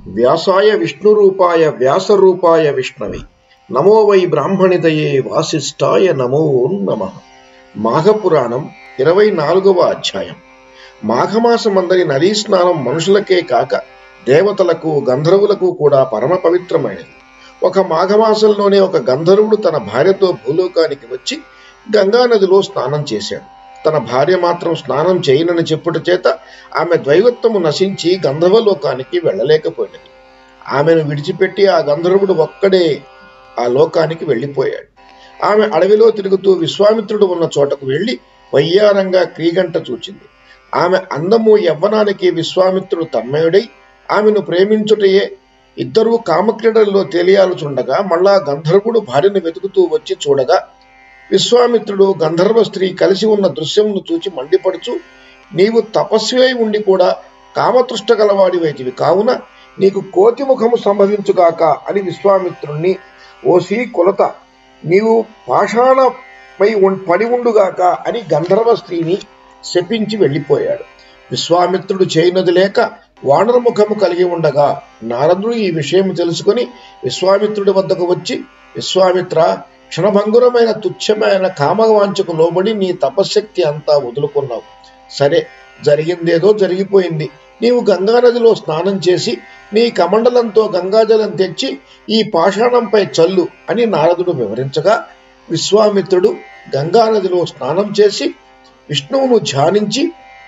వ్యాసాయ విష్ణురూపాయ వ్యాసరూపాయ విష్ణవే నమో వై బ్రాహ్మణిదయే వాసిష్ఠాయ నమో నమః. మాఘపురాణం 24వ అధ్యాయం. మాఘమాసమందరి నదీ స్నానం మనుషులకే కాక దేవతలకు గంధర్వులకు కూడా పరమ పవిత్రమైనది. ఒక మాఘమాసంలోనే ఒక గంధర్వుడు తన భార్యతో భూలోకానికి వచ్చి గంగానదిలో స్నానం చేశాడు. తన భార్య మాత్రం స్నానం చేయనని చెప్పుట చేత ఆమె ద్వైవత్వము నశించి గంధర్వలోకానికి వెళ్ళలేకపోయినది. ఆమెను విడిచిపెట్టి ఆ గంధర్వుడు ఒక్కడే ఆ లోకానికి వెళ్ళిపోయాడు. ఆమె అడవిలో తిరుగుతూ విశ్వామిత్రుడు ఉన్న చోటకు వెళ్లి వయ్యారంగా క్రీగంట చూచింది. ఆమె అందము యవ్వనానికి విశ్వామిత్రుడు తన్మయుడై ఆమెను ప్రేమించుటయే. ఇద్దరూ కామక్రీడల్లో తేలియాలుచుండగా మళ్ళా గంధర్వుడు భార్యను వెతుకుతూ వచ్చి చూడగా విశ్వామిత్రుడు గంధర్వ స్త్రీ కలిసి ఉన్న దృశ్యమును చూచి మండిపడుచు, నీవు తపస్వి ఉండి కూడా కామతృష్ట గలవాడివైతివి, కావున నీకు కోతిముఖము సంభవించుగాక అని విశ్వామిత్రుణ్ణి, ఓసి కొలత, నీవు పాషాణమై పడి ఉండుగాక అని గంధర్వ స్త్రీని శపించి వెళ్ళిపోయాడు. విశ్వామిత్రుడు చేయనది లేక వానరముఖము కలిగి ఉండగా నారదుడు ఈ విషయం తెలుసుకుని విశ్వామిత్రుడి వద్దకు వచ్చి, విశ్వామిత్ర, క్షణభంగురమైన తుచ్చమైన కామవాంఛకు లోబడి నీ తపశ్శక్తి అంతా వదులుకున్నావు. సరే, జరిగిందేదో జరిగిపోయింది. నీవు గంగానదిలో స్నానం చేసి నీ కమండలంతో గంగాజలం తెచ్చి ఈ పాషాణంపై చల్లు అని నారదుడు వివరించగా విశ్వామిత్రుడు గంగానదిలో స్నానం చేసి విష్ణువును ధ్యానించి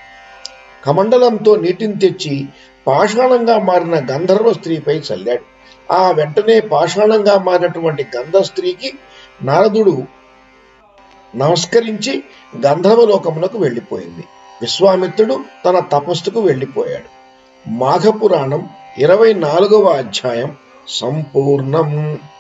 కమండలంతో నీటిని తెచ్చి పాషాణంగా మారిన గంధర్వ స్త్రీపై చల్లాడు. ఆ వెంటనే పాషాణంగా మారినటువంటి గంధ స్త్రీకి నారదుడు నమస్కరించి గంధర్వలోకమునకు వెళ్ళిపోయింది. విశ్వామిత్రుడు తన తపస్సుకు వెళ్ళిపోయాడు. మాఘపురాణం 24వ అధ్యాయం సంపూర్ణం.